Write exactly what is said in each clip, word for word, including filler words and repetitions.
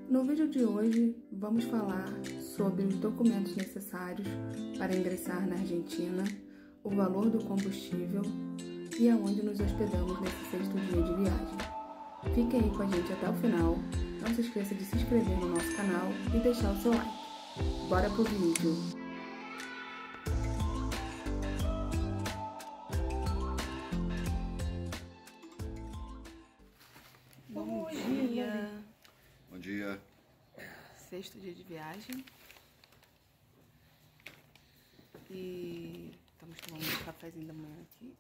No vídeo de hoje, vamos falar sobre os documentos necessários para ingressar na Argentina, o valor do combustível e aonde nos hospedamos nesse sexto dia de viagem. Fiquem aí com a gente até o final, não se esqueça de se inscrever no nosso canal e deixar o seu like. Bora pro vídeo! Bom dia! Bom dia! Sexto dia de viagem e estamos tomando um cafezinho da manhã aqui.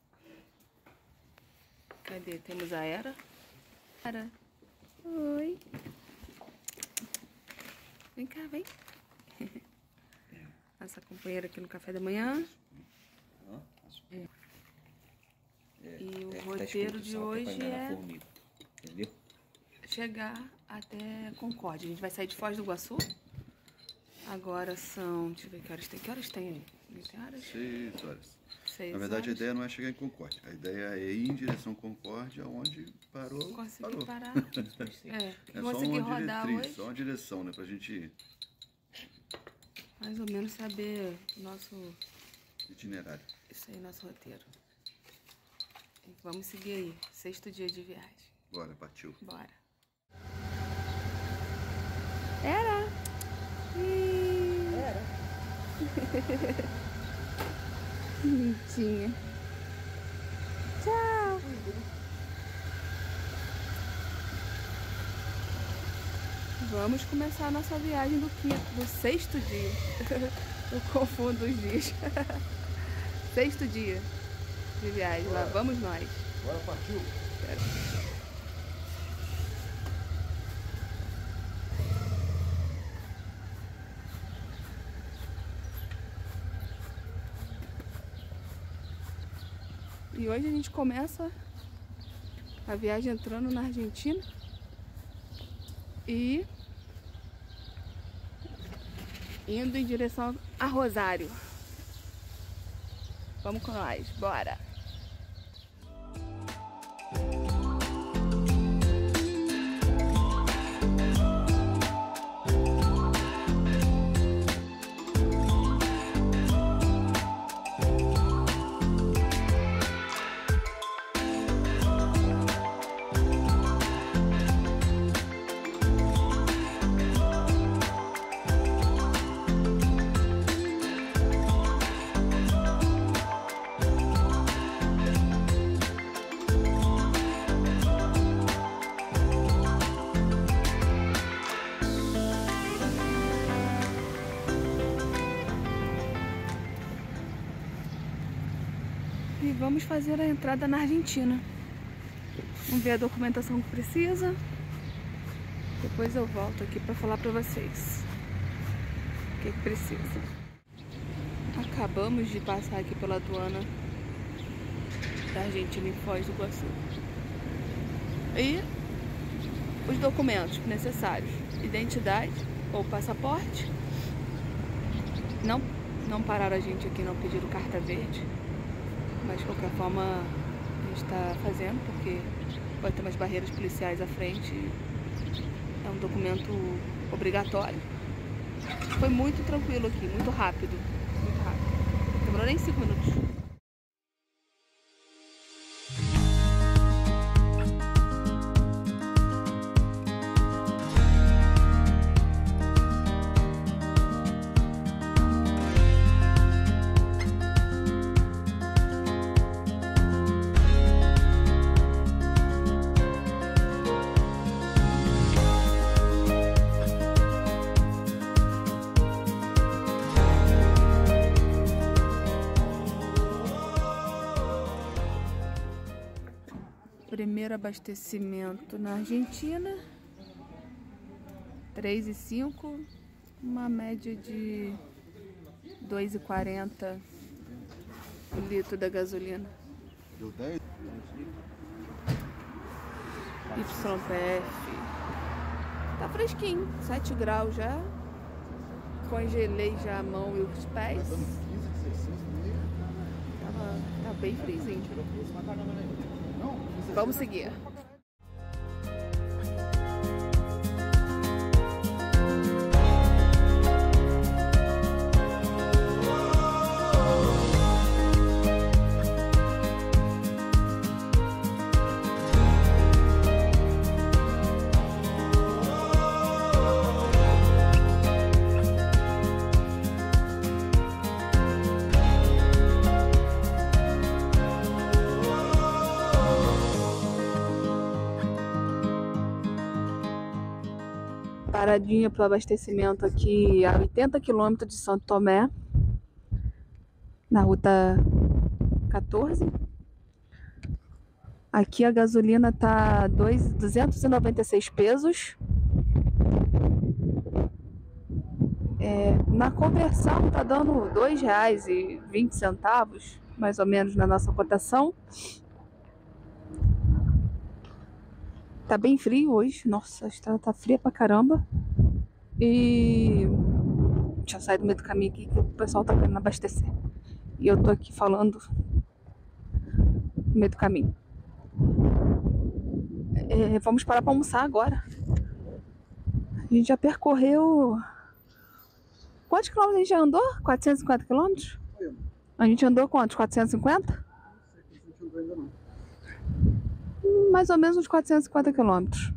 Cadê? Temos a Era. Era. Oi! Vem cá, vem! Nossa companheira aqui no café da manhã. É. E o roteiro de hoje é entendeu? Chegar até Concórdia. A gente vai sair de Foz do Iguaçu. Agora são... Deixa eu ver que horas tem. Que horas tem aí? vinte horas? Seis horas. Seis Na verdade, horas. a ideia não é chegar em Concórdia. A ideia é ir em direção a Concórdia, onde parou, Consegui parou. parar. É, É só consegui uma rodar diretriz, hoje. só uma direção, né? Pra gente ir. Mais ou menos saber o nosso... Itinerário. Isso aí, nosso roteiro. E vamos seguir aí. Sexto dia de viagem. Bora, partiu. Bora. Era! Ih. Era. Bonitinha. Tchau! Vamos começar a nossa viagem do quinto, do sexto dia. Eu confundo os dias. Sexto dia de viagem. Lá vamos nós. Bora, partiu. Quero. E hoje a gente começa a viagem entrando na Argentina e indo em direção a Rosário. Vamos com nós, bora! E vamos fazer a entrada na Argentina. Vamos ver a documentação que precisa. Depois eu volto aqui para falar para vocês o que, que precisa. Acabamos de passar aqui pela aduana da Argentina em Foz do Iguaçu. E os documentos necessários: identidade ou passaporte. Não, não pararam a gente aqui, não pediram carta verde. Mas de qualquer forma a gente está fazendo, porque pode ter umas barreiras policiais à frente. É um documento obrigatório. Foi muito tranquilo aqui, muito rápido. Muito rápido. Não demorou nem cinco minutos. Primeiro abastecimento na Argentina, três e cinco, uma média de dois e quarenta o litro da gasolina. Deu dez? Y P F. Tá fresquinho, sete graus já. Congelei já a mão e os pés. Tava, tá bem friozinho. Vamos seguir. paradinha para o abastecimento aqui a oitenta quilômetros de Santo Tomé, na ruta quatorze. Aqui a gasolina tá duzentos e noventa e seis pesos. É, na conversão tá dando dois reais e vinte centavos, mais ou menos, na nossa cotação. Tá bem frio hoje. Nossa, a estrada tá fria pra caramba. E deixa eu sair do meio do caminho aqui que o pessoal tá querendo abastecer. E eu tô aqui falando no meio do caminho. É, vamos parar pra almoçar agora. A gente já percorreu... Quantos quilômetros a gente já andou? quatrocentos e cinquenta quilômetros? A gente andou quantos? quatrocentos e cinquenta? Mais ou menos uns quatrocentos e cinquenta quilômetros.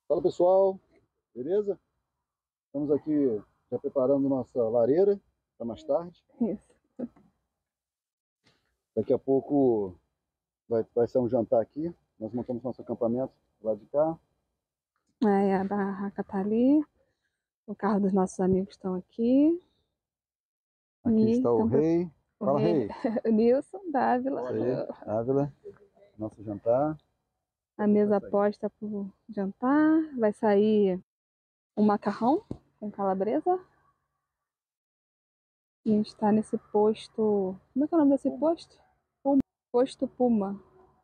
Fala pessoal, beleza? Estamos aqui já preparando nossa lareira para mais tarde. Isso. Daqui a pouco vai, vai ser um jantar aqui. Nós montamos nosso acampamento lá de cá. Aí a barraca tá ali. O carro dos nossos amigos estão aqui. Aqui e está o rei. O Fala, rei. rei. O Nilson, Dávila. Isso aí, Ávila. Nosso jantar. A mesa posta pro jantar. Vai sair um macarrão com calabresa. E a gente tá nesse posto... Como é que é o nome desse posto? Puma. Posto Puma.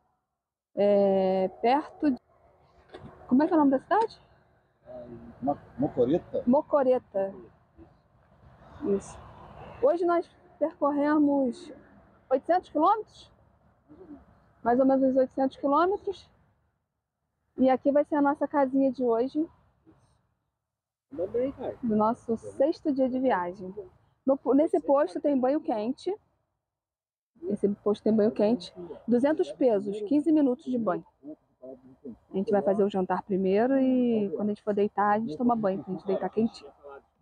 É perto de... Como é que é o nome da cidade? Mocoreta? Mocoreta. Isso. Hoje nós percorremos oitocentos quilômetros. Mais ou menos uns oitocentos quilômetros. E aqui vai ser a nossa casinha de hoje. Do nosso sexto dia de viagem. No, nesse posto tem banho quente. Esse posto tem banho quente. duzentos pesos, quinze minutos de banho. A gente vai fazer o jantar primeiro e quando a gente for deitar, a gente toma banho, pra gente deitar quentinho.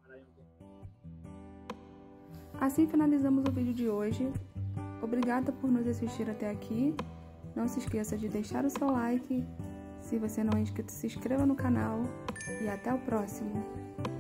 Assim finalizamos o vídeo de hoje. Obrigada por nos assistir até aqui. Não se esqueça de deixar o seu like. Se você não é inscrito, se inscreva no canal. E até o próximo.